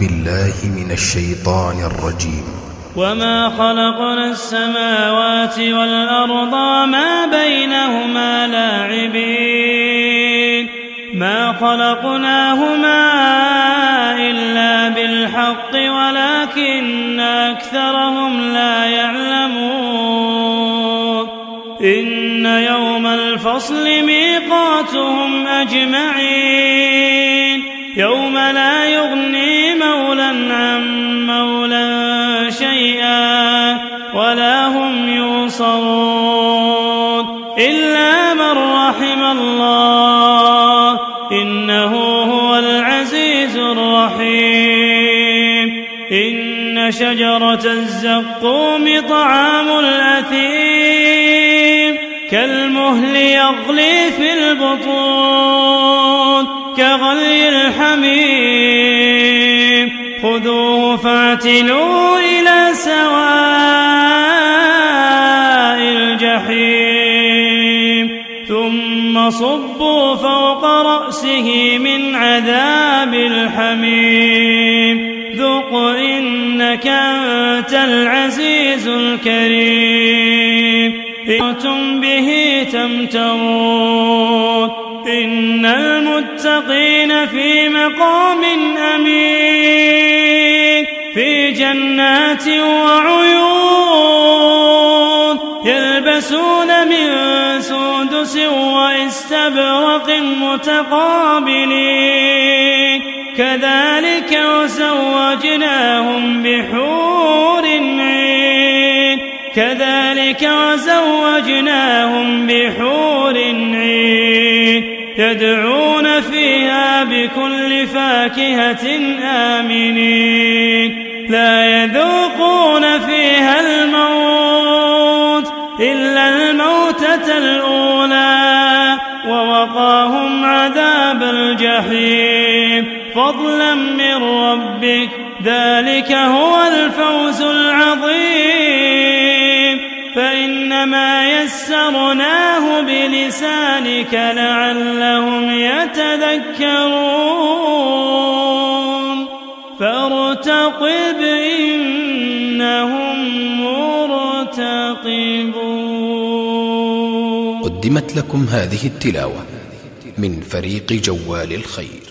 بالله من الشيطان الرجيم. وما خلقنا السماوات والأرض ما بينهما لاعبين ما خلقناهما إلا بالحق ولكن أكثرهم لا يعلمون. إن يوم الفصل ميقاتهم أجمعين يوم لا يغني مولى عن مولى شيئا ولا هم ينصرون إلا من رحم الله إنه هو العزيز الرحيم. إن شجرة الزقوم طعام الأثيم كالمهل يغلي في البطون كغلي الحميم خذوه فاعتلوه إلى سواء الجحيم ثم صبوا فوق رأسه من عذاب الحميم ذق إنك أنت العزيز الكريم. أنتم به تمترون إن المتقين في مقام أمين في جنات وعيون يلبسون من سندس واستبرق متقابلين كذلك وزوجناهم بحور عين يدعون فيها بكل فاكهة آمنين لا يذوقون فيها الموت إلا الموتة الأولى ووقاهم عذاب الجحيم فضلا من ربك ذلك هو الفوز العظيم. فإنما يسرناه بلسانك لعلهم يتذكرون فارتقب إنهم مرتقبون. قدمت لكم هذه التلاوة من فريق جوال الخير.